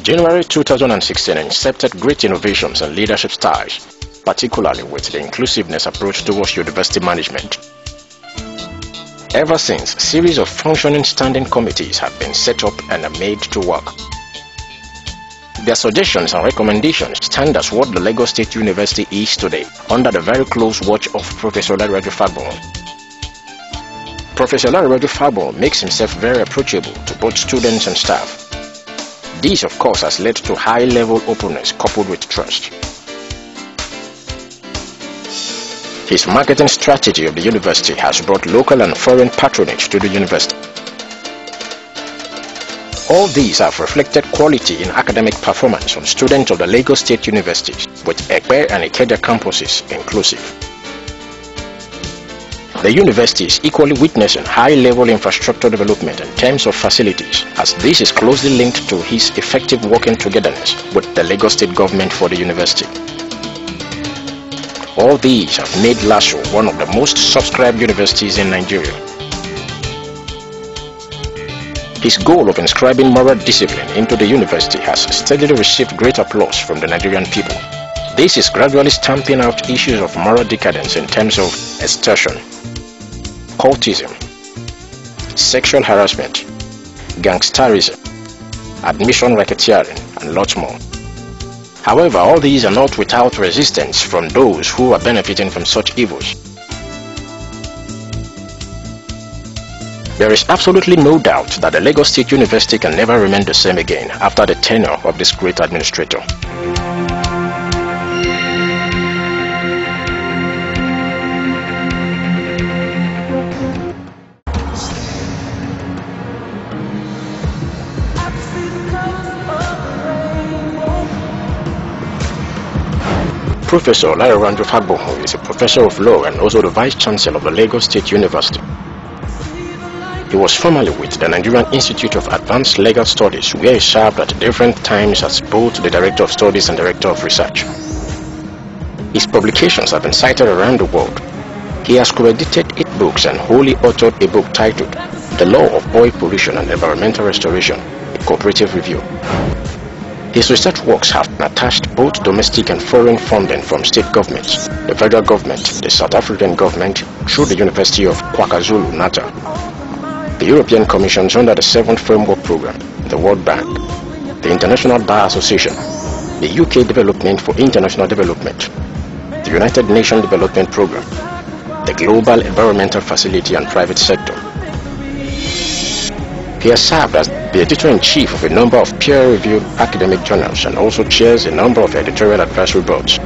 January 2016 incepted great innovations and leadership styles, particularly with the inclusiveness approach towards university management. Ever since, a series of functioning standing committees have been set up and are made to work. Their suggestions and recommendations stand as what the Lagos State University is today, under the very close watch of Professor Olarenwaju Fagbonwo. Professor Olarenwaju Fagbonwo makes himself very approachable to both students and staff. This, of course, has led to high-level openness coupled with trust. His marketing strategy of the university has brought local and foreign patronage to the university. All these have reflected quality in academic performance on students of the Lagos State Universities, with Ekpe and Ikeja campuses inclusive. The university is equally witnessing high-level infrastructure development in terms of facilities, as this is closely linked to his effective working togetherness with the Lagos State government for the university. All these have made LASU one of the most subscribed universities in Nigeria. His goal of inscribing moral discipline into the university has steadily received great applause from the Nigerian people. This is gradually stamping out issues of moral decadence in terms of extortion, cultism, sexual harassment, gangsterism, admission racketeering, and lots more. However, all these are not without resistance from those who are benefiting from such evils. There is absolutely no doubt that the Lagos State University can never remain the same again after the tenure of this great administrator. Professor Olarenwaju Fagbonwo is a professor of law and also the Vice Chancellor of the Lagos State University. He was formerly with the Nigerian Institute of Advanced Legal Studies, where he served at different times as both the Director of Studies and Director of Research. His publications have been cited around the world. He has co-edited 8 books and wholly authored a book titled The Law of Oil Pollution and Environmental Restoration, a Cooperative Review. His research works have attached both domestic and foreign funding from state governments, the federal government, the South African government, through the University of KwaZulu-Natal, the European Commissions under the 7th Framework Programme, the World Bank, the International Bar Association, the UK Development for International Development, the United Nations Development Programme, the Global Environmental Facility and private sector. He has served as the editor-in-chief of a number of peer-reviewed academic journals and also chairs a number of editorial advisory boards.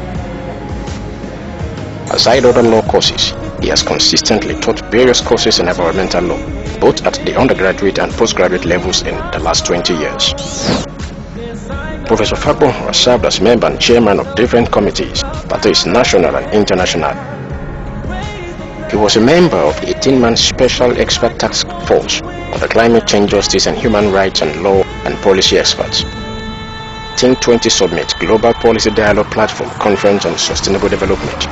Aside other law courses, he has consistently taught various courses in environmental law, both at the undergraduate and postgraduate levels in the last 20 years. Professor Fagbonwo has served as member and chairman of different committees, that is national and international. He was a member of the 18-man Special Expert Task Force on the Climate Change, Justice and Human Rights and Law and Policy Experts. Think 20 Summit Global Policy Dialogue Platform Conference on Sustainable Development.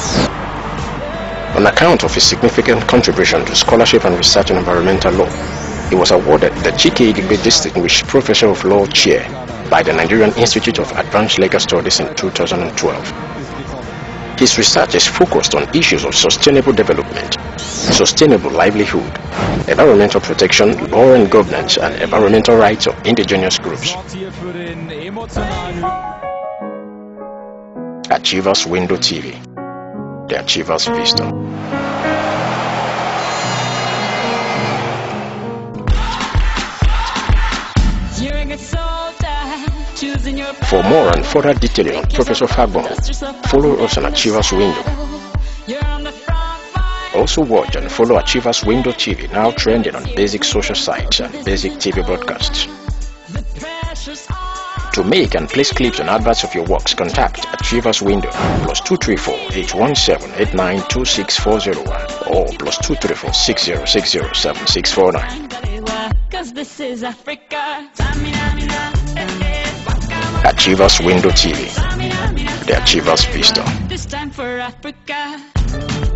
On account of his significant contribution to scholarship and research in environmental law, he was awarded the Chike Igbe Distinguished Professor of Law Chair by the Nigerian Institute of Advanced Legal Studies in 2012. His research is focused on issues of sustainable development, sustainable livelihood, environmental protection, law and governance, and environmental rights of indigenous groups. Achievers Window TV, the Achievers Vista. For more and further detailing on Professor Fagbonwo, follow us on Achievers Window. Also watch and follow Achievers Window TV, now trending on basic social sites and basic TV broadcasts. To make and place clips and adverts of your works, contact Achievers Window +234 817 8926 or +234 6060 7649. Achievers Window TV, the Achievers Vista.